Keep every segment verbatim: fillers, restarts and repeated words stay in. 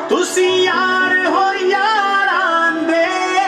तुसी यार हो यारां दे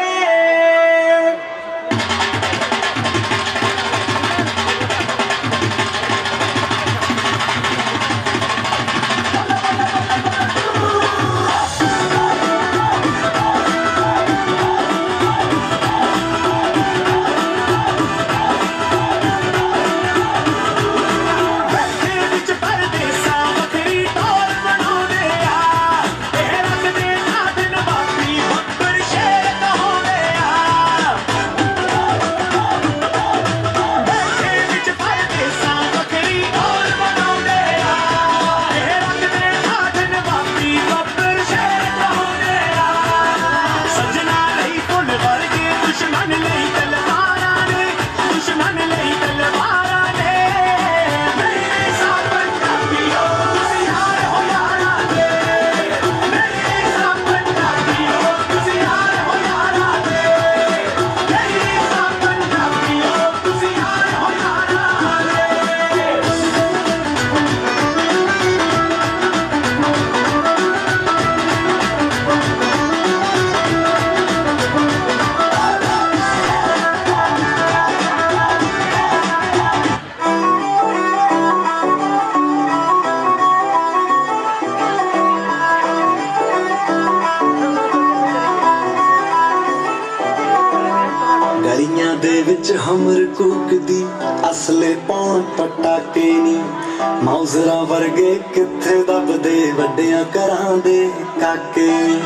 गलियां दे विच हमर कूकदी असले पौन पटाके नी मौजरा वर्गे किथे दबदे वड्डियां घरां दे काके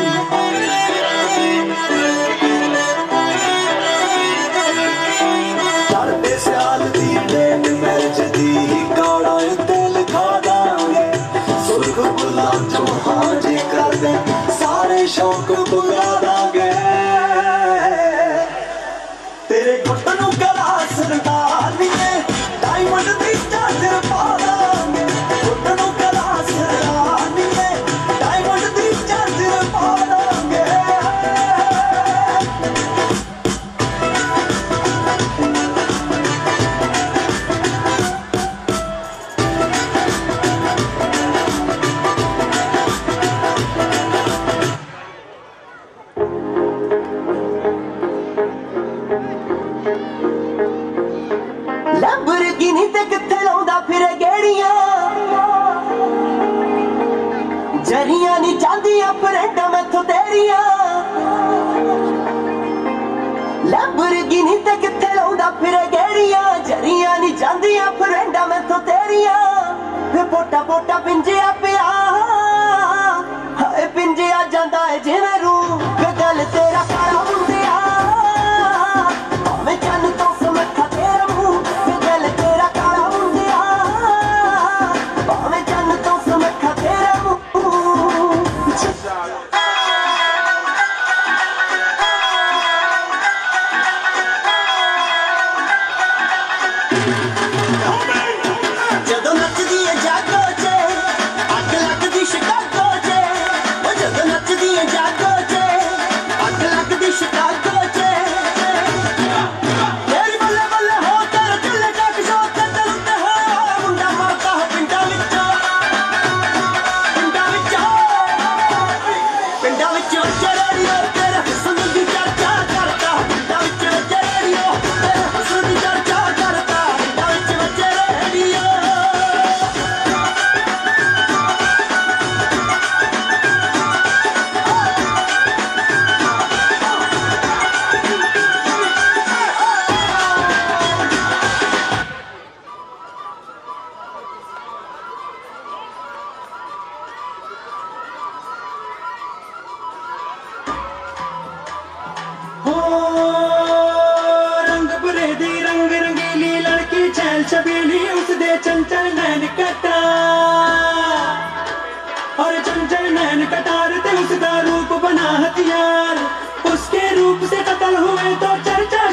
चढ़दे सियाल दी डेट मैरिज दी काड़ा तेल खा दांगे सुर्ख गुलाब जो हाजे कर दे सारे शौक पुगा दांगे तेरे घुटनों गलास रंगानी डायमंड दी चादर पा दांगे घुटनों गलास रंगानी डायमंड दी चादर पा दांगे लैम्बोर्गिनी ते किथे लाउंदा फिरे गेड़ियां जरियां नी चांदियां फ्रेंडां मैथों तेरियां लैम्बोर्गिनी ते किथे लाउंदा फिरे गेड़ियां जरियां नी चांदियां फ्रेंडां मैथों तेरियां वे पोटा पोटा पिंजिया पिया हाए पिंजिया जांदा है जिवें रूह वे गल तेरा काला मुंडिया भावें चन्न तो समखा तेरा मुंह वे गल तेरा काला मुंडिया भावें चन्न तो समखा तेरा मुंह ਜਦੋਂ ਨੱਚਦੀ ਏ ਜਾਗੋ ਚ ਅੱਗ ਲੱਗਦੀ ਸ਼ਿਕਾਗੋ ਚ ਉਹ ਜਦੋਂ ਨੱਚਦੀ ਏ ਜਾਗੋ ਚ ਅੱਗ ਲੱਗਦੀ ਸ਼ਿਕਾਗੋ ਚ ਤੇਰੀ ਬੱਲੇ ਬੱਲੇ ਹੋ ਤੇਰੇ ਚੱਲੇ ਜੱਗ ਸ਼ੋ ਤੇ ਦਿਲ ਤੇ ਹੋਇਆ ਮੁੰਡਾ ਮਰਦਾ ਪਿੰਡਾਂ ਵਿੱਚੋਂ ਪਿੰਡਾਂ ਵਿੱਚੋਂ ਪਿੰਡਾਂ ਵਿੱਚੋਂ ਚੜ੍ਹੜੀਓ ਤੇਰੇ ਹੁਸਨ ਦੀ ਚਰਚਾ ਕਰਦਾ ਪਿੰਡਾਂ ਵਿੱਚ ਚੜ੍ਹੜੀਓ ਤੇਰੇ ਹੁਸਨ ਦੀ ਚਰਚਾ ਕਰਦਾ ਪਿੰਡਾਂ ਵਿੱਚ ਵੱਜੇ ਰੇਡੀਓ हो रंग भरे दी रंग रंगीली लड़की छैल छबीली उसदे चंचल नैन कटा और चंचल नैन कटार ते उसका रूप बना हथियार उसके रूप से कत्ल हुए तो चर्चा